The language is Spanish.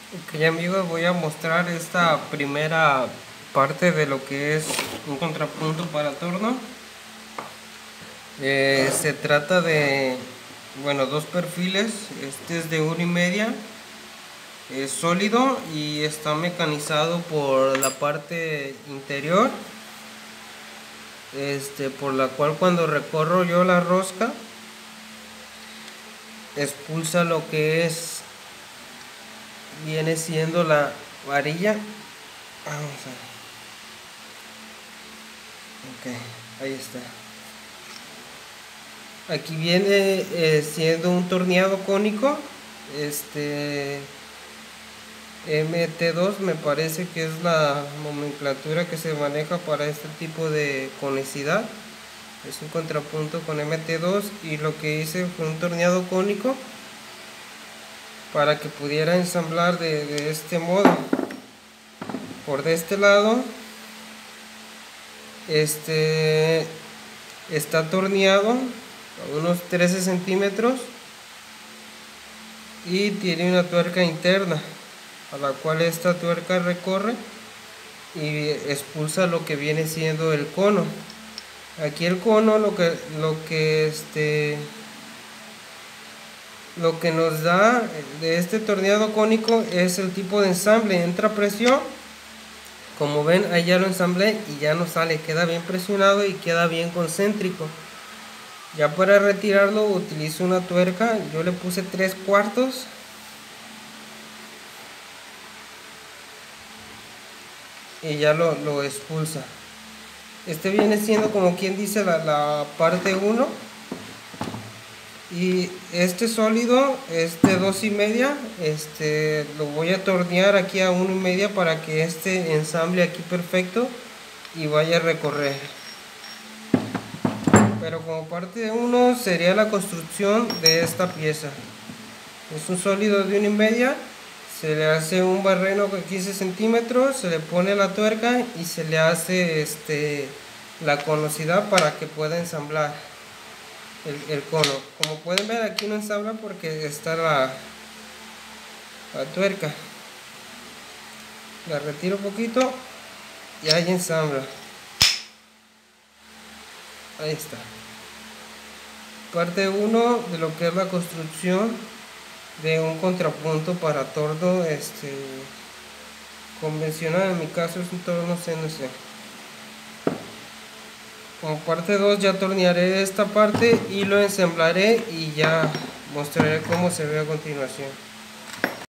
Ok, amigos, voy a mostrar esta primera parte de lo que es un contrapunto para torno. Se trata de, bueno, dos perfiles. Este es de 1,5, es sólido y está mecanizado por la parte interior, por la cual cuando recorro yo la rosca expulsa lo que viene siendo la varilla. Vamos a ver. Ok, ahí está. Aquí viene siendo un torneado cónico, MT2 me parece que es la nomenclatura que se maneja para este tipo de conicidad. Es un contrapunto con MT2 y lo que hice fue un torneado cónico para que pudiera ensamblar de este modo. Por de este lado está torneado a unos 13 centímetros y tiene una tuerca interna a la cual esta tuerca recorre y expulsa lo que viene siendo el cono. Aquí el cono lo que nos da de este torneado cónico es el tipo de ensamble. Entra presión, como ven ahí ya lo ensamblé y ya no sale, queda bien presionado y queda bien concéntrico. Ya para retirarlo utilizo una tuerca, yo le puse 3/4 y ya lo expulsa. Este viene siendo, como quien dice, la parte 1. Y este sólido, 2,5, lo voy a tornear aquí a 1,5 para que este ensamble aquí perfecto y vaya a recorrer. Pero como parte 1 sería la construcción de esta pieza. Es un sólido de 1,5, se le hace un barreno con 15 centímetros, se le pone la tuerca y se le hace la conosidad para que pueda ensamblar el cono. Como pueden ver, aquí no ensambla porque está la tuerca. La retiro un poquito y ahí ensambla. Ahí está. Parte 1 de lo que es la construcción de un contrapunto para torno convencional. En mi caso es un torno CNC. Como parte 2 ya tornearé esta parte y lo ensamblaré y ya mostraré cómo se ve a continuación.